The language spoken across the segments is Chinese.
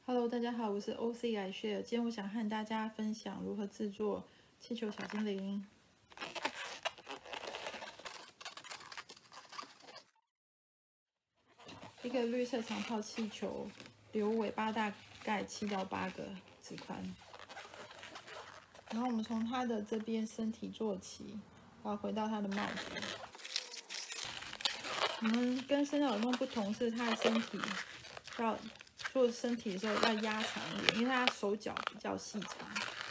Hello，大家好，我是 OC iShare。今天我想和大家分享如何制作气球小精灵。一个绿色长泡气球，留尾巴大概7到8个指宽。然后我们从它的这边身体做起，然后回到它的帽子。我们跟圣诞老公不同是，它的身体要做身体的时候要压长一点，因为它手脚比较细长。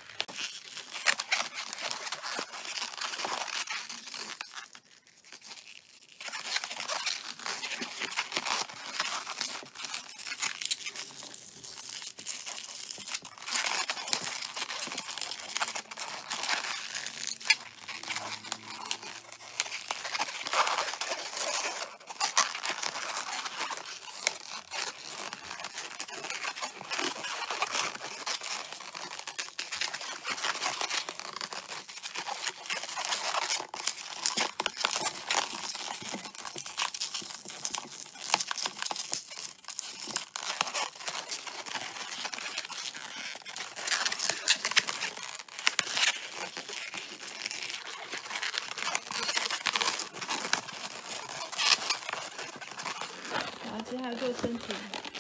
接下来做身体，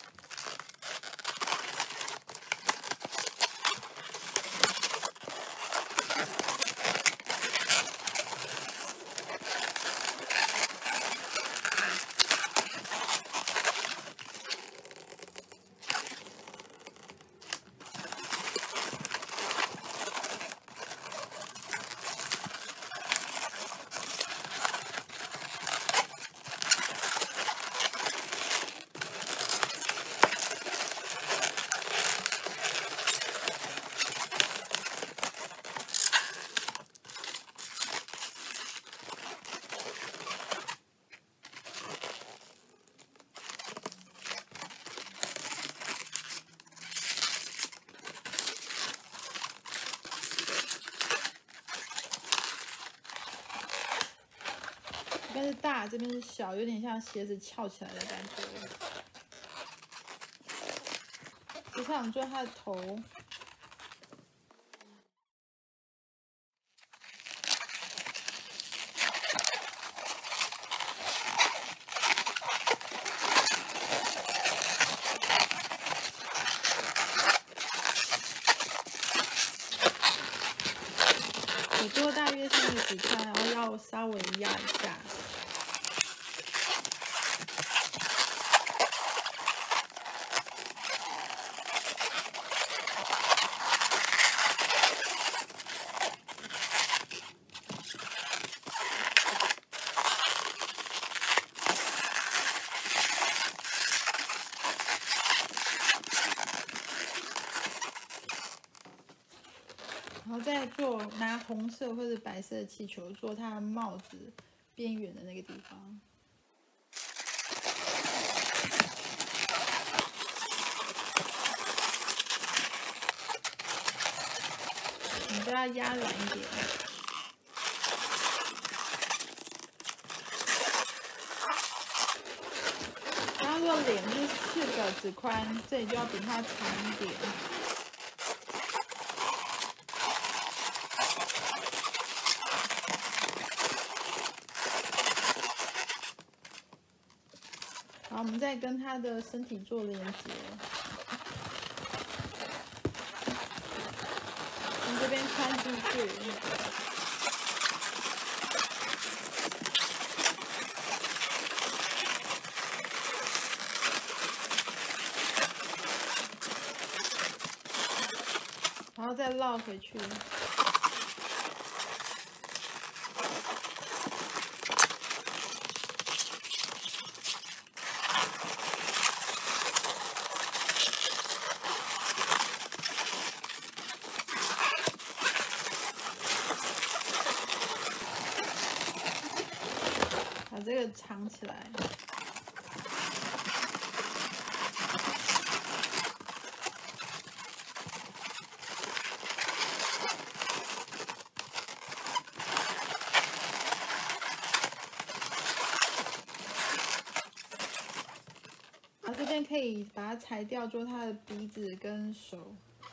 这边是大，这边是小，有点像鞋子翘起来的感觉。接下来我们做它的头。耳朵大约3个指宽，然后要稍微压一下。然后再做拿红色或者白色的气球做它帽子边缘的那个地方，你都要压软一点。然后如果脸是4个指宽，这里就要比它长一点。然后我们再跟它的身体做连接，从这边穿进去，然后再绕回去。把这个藏起来。然后这边可可以把它裁掉，做它的鼻子跟手。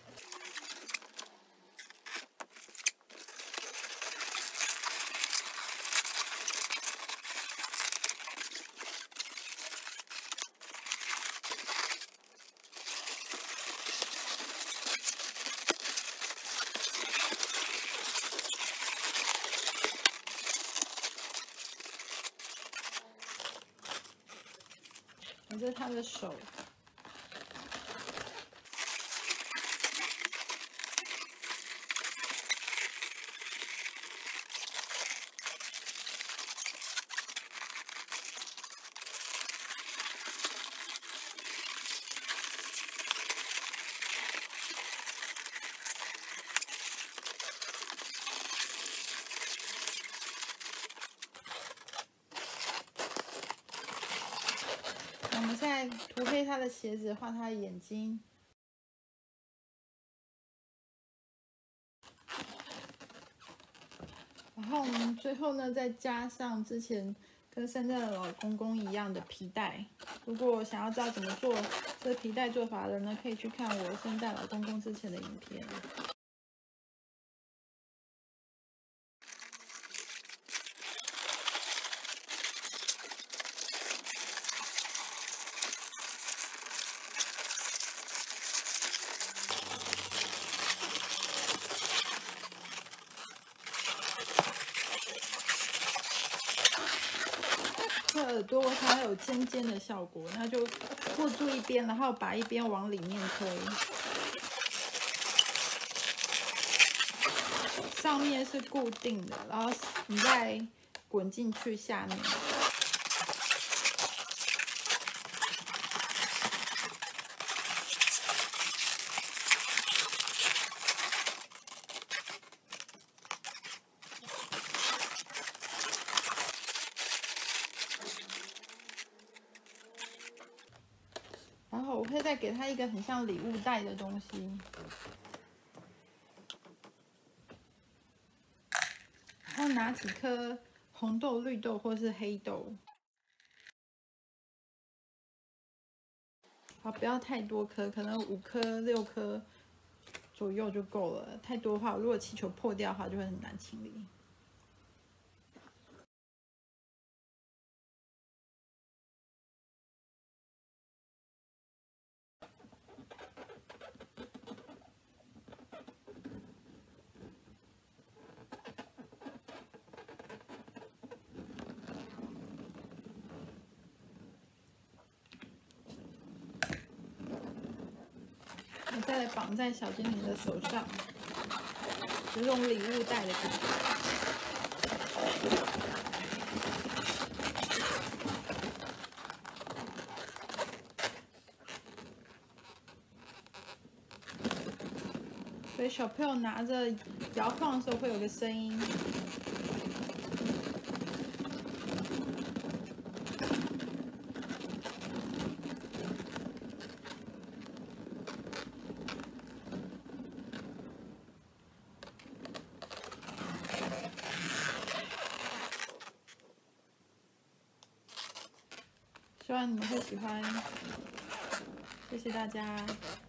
这是他的手，我们现在涂黑他的鞋子，画他的眼睛。然后我们最后呢，再加上之前跟圣诞老公公一样的皮带。如果想要知道怎么做这皮带做法的呢，可以去看我圣诞老公公之前的影片。这耳朵它有尖尖的效果，那就握住一边，然后把一边往里面推，上面是固定的，然后你再滚进去下面。然后我会再给他一个很像礼物袋的东西，然后拿几颗红豆、绿豆或是黑豆，好，不要太多颗，可能5颗、6颗左右就够了。太多的话，如果气球破掉的话，就会很难清理。我再来绑在小精灵的手上，有种礼物袋的感觉。所以小朋友拿着摇晃的时候会有个声音。希望你们会喜欢，谢谢大家。